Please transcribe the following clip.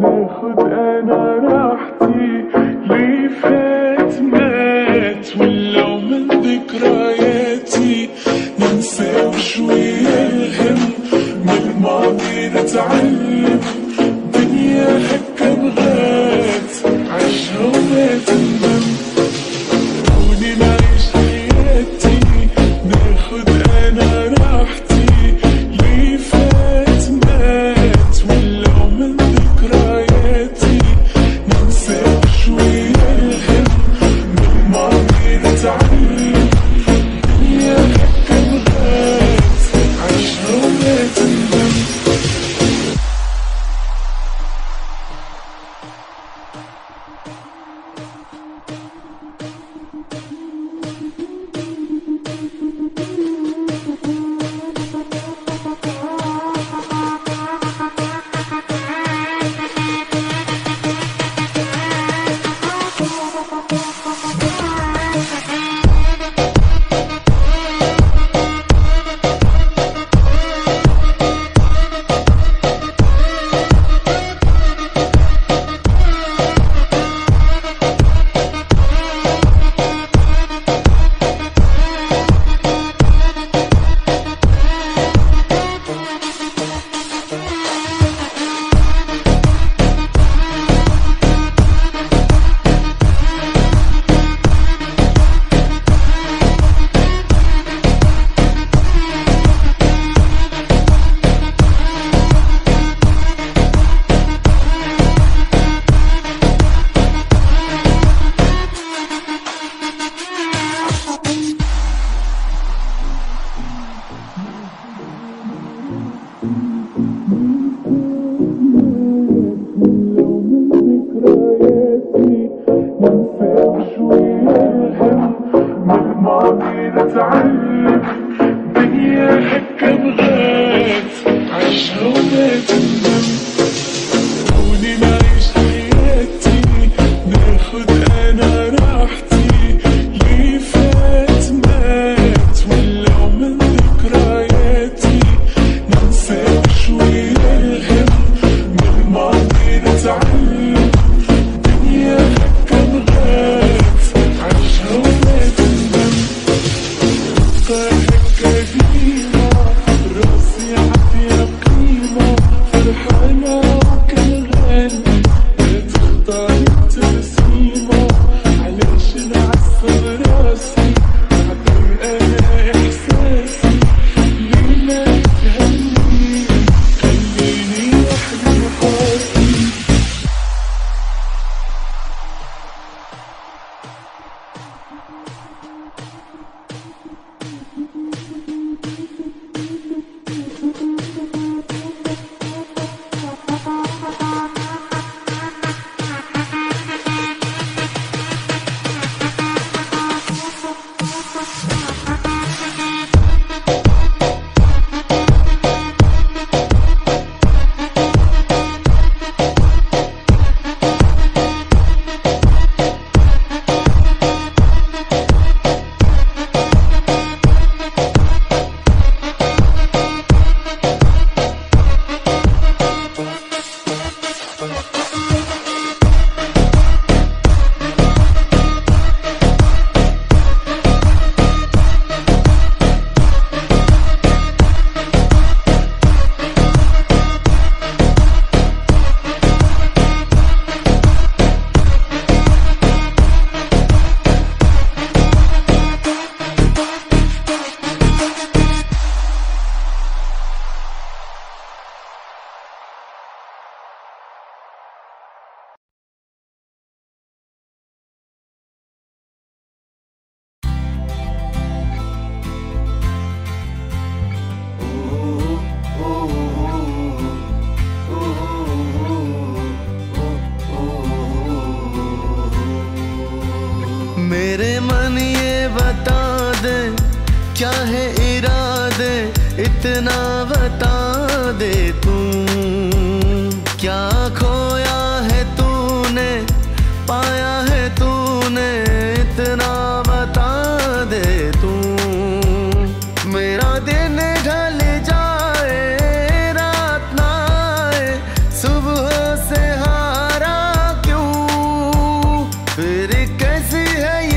ناخد انا راحتي، ليه فات مات ولو من ذكرياتي، ننسى وشوية الهم من الماضي نتعلم، دنيا هكا بغات عيشها وما تندم، كوني نعيش حياتي ناخد انا راحتي، ليه فات مات ولو من ذكرياتي، ننسى شوية الهم من الماضي نتعلم، دنيا هكا بغات عيشها وما تندم. نتعلم، دنيا هكا بغات عيشها وما تندم، كوني نعيش حياتي ناخد انا راحتي، ليه فات مات ولو من ذكرياتي، ننسى شوية الهم من الماضي نتعلم، دنيا هكا بغات عيشها وما تندم، هكا ديما راسي عافية بقيمة، فرحانة وكنغني لا تختاري التبسيمة، علاش نعصب راسي نعبر انا احساسي، ليه ما تفهمني خليني وحدي حاسي. मेरे मन ये बता दे क्या है इरादे, इतना बता दे तू, क्या खोया है तूने पाया है तूने, इतना बता दे तू, मेरा दिन ढल जाए रात ना आए, सुबह से कैसी है